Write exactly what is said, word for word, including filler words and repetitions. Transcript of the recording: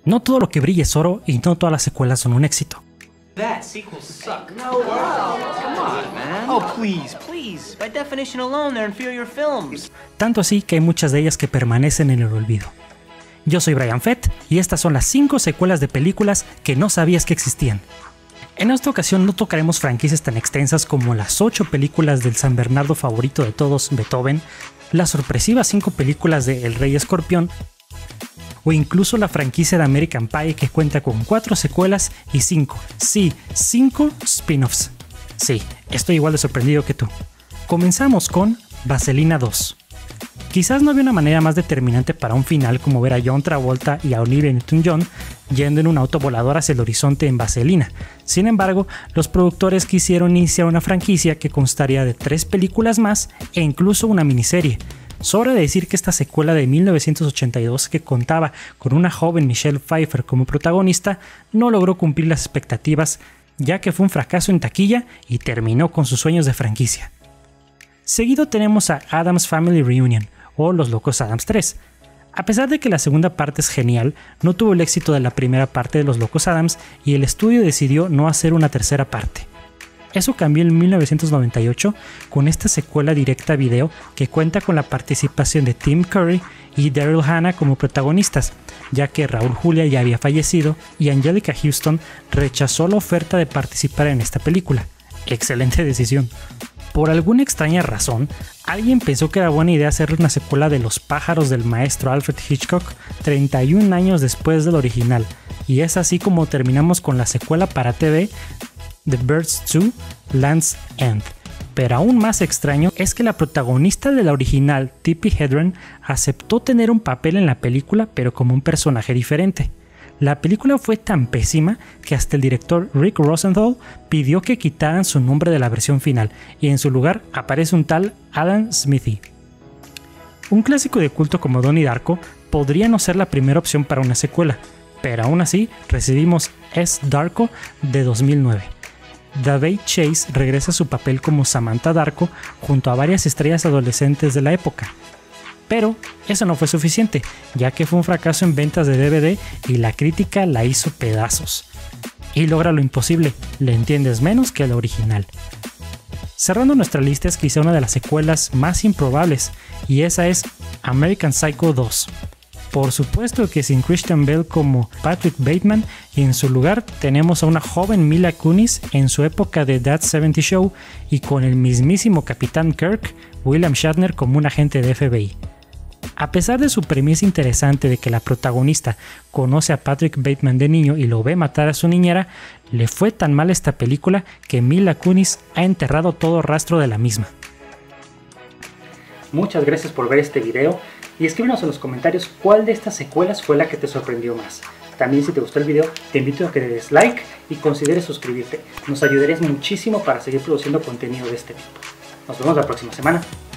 No todo lo que brilla es oro y no todas las secuelas son un éxito. That sequels suck. No, wow. Come on, man. Oh, please, please. By definition alone, they're inferior films. Tanto así que hay muchas de ellas que permanecen en el olvido. Yo soy Brian Fett y estas son las cinco secuelas de películas que no sabías que existían. En esta ocasión no tocaremos franquicias tan extensas como las ocho películas del San Bernardo favorito de todos, Beethoven, las sorpresivas cinco películas de El Rey Escorpión, o incluso la franquicia de American Pie que cuenta con cuatro secuelas y cinco, sí, cinco spin-offs. Sí, estoy igual de sorprendido que tú. Comenzamos con Vaselina dos. Quizás no había una manera más determinante para un final como ver a John Travolta y a Olivia Newton-John yendo en un auto volador hacia el horizonte en Vaselina. Sin embargo, los productores quisieron iniciar una franquicia que constaría de tres películas más e incluso una miniserie. Sobra decir que esta secuela de mil novecientos ochenta y dos, que contaba con una joven Michelle Pfeiffer como protagonista, no logró cumplir las expectativas, ya que fue un fracaso en taquilla y terminó con sus sueños de franquicia. Seguido tenemos a Addams Family Reunion, o Los Locos Addams tres. A pesar de que la segunda parte es genial, no tuvo el éxito de la primera parte de Los Locos Addams y el estudio decidió no hacer una tercera parte. Eso cambió en mil novecientos noventa y ocho con esta secuela directa a video que cuenta con la participación de Tim Curry y Daryl Hannah como protagonistas, ya que Raúl Julia ya había fallecido y Anjelica Huston rechazó la oferta de participar en esta película. Excelente decisión. Por alguna extraña razón, alguien pensó que era buena idea hacer una secuela de Los pájaros del maestro Alfred Hitchcock treinta y un años después del original, y es así como terminamos con la secuela para T V The Birds dos, Land's End. Pero aún más extraño es que la protagonista de la original, Tippi Hedren, aceptó tener un papel en la película pero como un personaje diferente. La película fue tan pésima que hasta el director Rick Rosenthal pidió que quitaran su nombre de la versión final y en su lugar aparece un tal Alan Smithy. Un clásico de culto como Donnie Darko podría no ser la primera opción para una secuela, pero aún así recibimos S. Darko de dos mil nueve. Daveigh Chase regresa a su papel como Samantha Darko junto a varias estrellas adolescentes de la época. Pero eso no fue suficiente, ya que fue un fracaso en ventas de D V D y la crítica la hizo pedazos. Y logra lo imposible, le entiendes menos que la original. Cerrando nuestra lista es quizá una de las secuelas más improbables, y esa es American Psycho dos. Por supuesto que sin Christian Bale como Patrick Bateman, y en su lugar tenemos a una joven Mila Kunis en su época de That setenta Show y con el mismísimo Capitán Kirk, William Shatner como un agente de F B I. A pesar de su premisa interesante de que la protagonista conoce a Patrick Bateman de niño y lo ve matar a su niñera, le fue tan mal esta película que Mila Kunis ha enterrado todo rastro de la misma. Muchas gracias por ver este video y escríbenos en los comentarios cuál de estas secuelas fue la que te sorprendió más. También si te gustó el video te invito a que le des like y consideres suscribirte. Nos ayudarías muchísimo para seguir produciendo contenido de este tipo. Nos vemos la próxima semana.